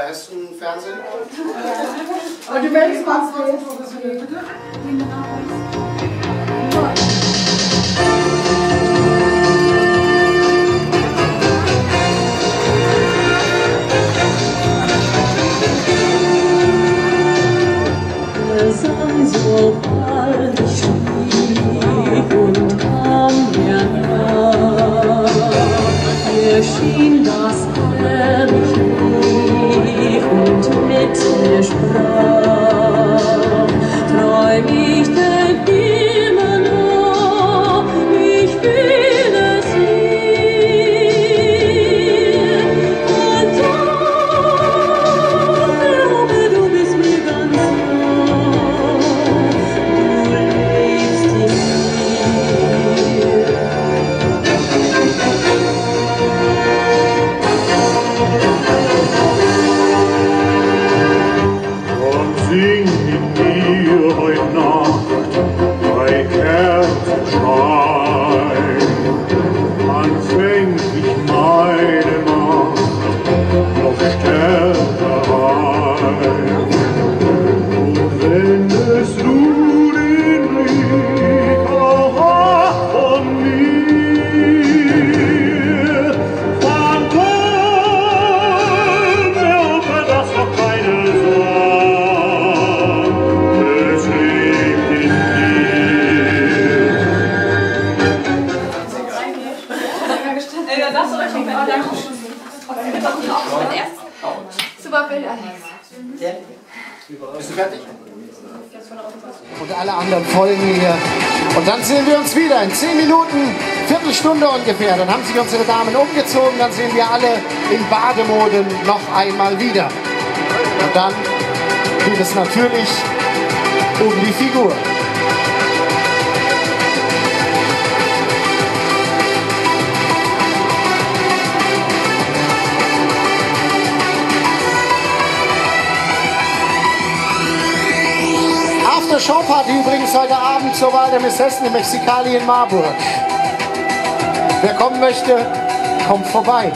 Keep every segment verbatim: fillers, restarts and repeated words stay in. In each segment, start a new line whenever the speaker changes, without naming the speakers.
heißt ein Fernsehen?
Aber die Mails waren so professionell, bitte?
Es sei so bald ich schlief und kam mir nah, mir schien das herrlich lief und mit mir sprach. Träum ich denn immer noch, ich will es hier. Und doch, glaube, du bist mir ganz nah, du lebst in mir.
Komm, sing mit mir heut Nacht bei Kerzenschein. Anfängt ich meine Macht noch stärker ein. Und wenn es nur den Blick auch von mir, dann komm, mir das doch keine Sorge, es lebt in dir.
Ja, das oder ich denke, danke schön. Super Bild, Alex.
Bist du fertig? Und alle anderen folgen hier. Und dann sehen wir uns wieder in zehn Minuten, Viertelstunde ungefähr. Dann haben sich unsere Damen umgezogen, dann sehen wir alle in Bademoden noch einmal wieder. Und dann geht es natürlich um die Figur. After-Show-Party übrigens heute Abend zur Wahl der Miss Hessen im Mexikali in Marburg. Wer kommen möchte, kommt vorbei.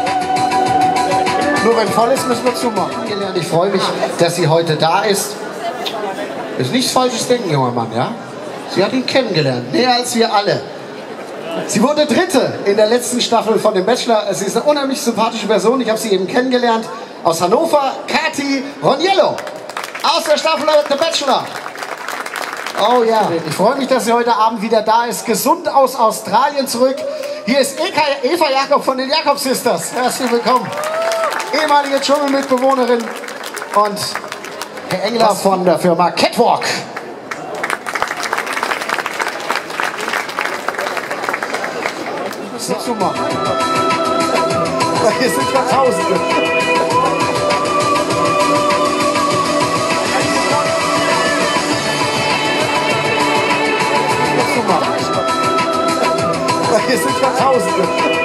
Nur wenn voll ist, müssen wir zumachen. Ich freue mich, dass sie heute da ist. Ist nichts Falsches denken, junger Mann, ja? Sie hat ihn kennengelernt, näher als wir alle. Sie wurde Dritte in der letzten Staffel von dem Bachelor. Sie ist eine unheimlich sympathische Person. Ich habe sie eben kennengelernt. Aus Hannover, Kathi Roniello. Aus der Staffel The Bachelor. Oh ja, ich freue mich, dass sie heute Abend wieder da ist. Gesund aus Australien zurück. Hier ist Eva Jakob von den Jakob Sisters. Herzlich willkommen. Ehemalige Dschungelmitbewohnerin und Herr Engler von der Firma Catwalk. Was willst du machen? Hier sind schon Tausende. Hier sind schon Tausende.